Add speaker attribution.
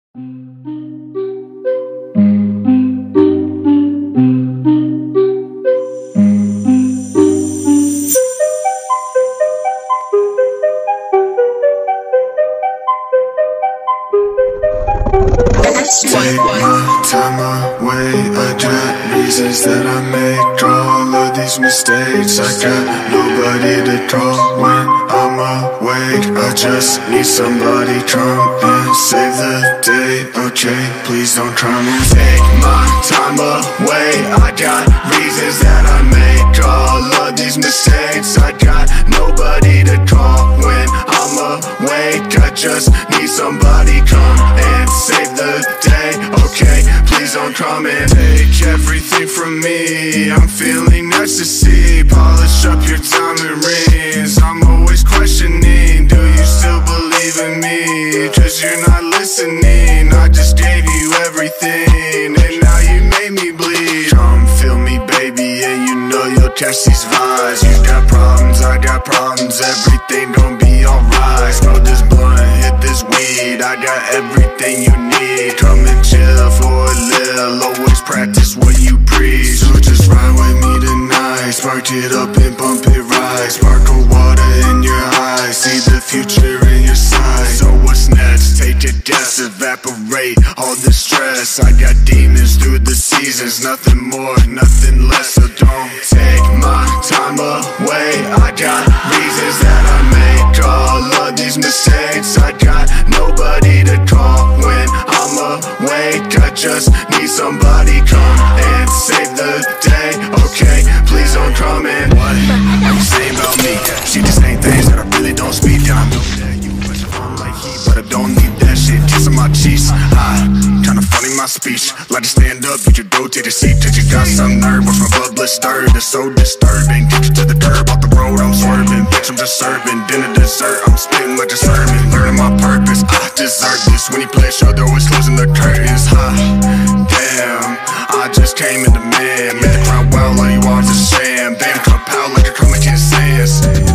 Speaker 1: Take my time away, I got reasons that I make. Draw all of these mistakes, I got nobody to draw when I'm awake. I just need somebody come and save the day. Okay, please don't try me. Take my time away, I got reasons that I make. Draw all of these mistakes, I got nobody to call when I'm awake. I just need somebody come and save the day. Okay, please don't come and take everything from me. I'm feeling ecstasy. Polish up your diamond rings. I'm always questioning, do you still believe in me? Cause you're not listening. I just gave you everything and now you made me bleed. Come feel me, baby, and you know you'll catch these vibes. You got problems, I got problems. Everything gon' be alright. Smoke this blunt, hit this weed. I got everything you need. Come and chill for a little. Always practice what you preach. So just ride with me tonight. Spark it up and bump it right. Sparkle water in your eyes. See the future in your sight. So what's next? Take a guess. Evaporate all the stress. I got demons through the seasons. Nothing more, nothing less. So don't take my time away. I got reasons that I make. All of these mistakes, I got nobody to call when I'm awake. I just need somebody come and save the day. Okay, please don't come in. What are you saying about me? She just saying things that I really don't speak. And I know that you push on like heat, but I don't need that shit kissing my cheeks. Kinda funny my speech. Like to stand up, get your dough, take a seat. Cause you got some nerve, watch my blood blister. It's so disturbing. Get you to the curb, off the road I'm swerving. Bitch, I'm just serving dinner, dessert. I'm spitting like a sermon, learning my purpose. I deserve this. When he plays show, they're always closing the curtains. Damn, I just came in the man. Made the crowd wild like you are just sham. Bam, cup out like a Comic Sans.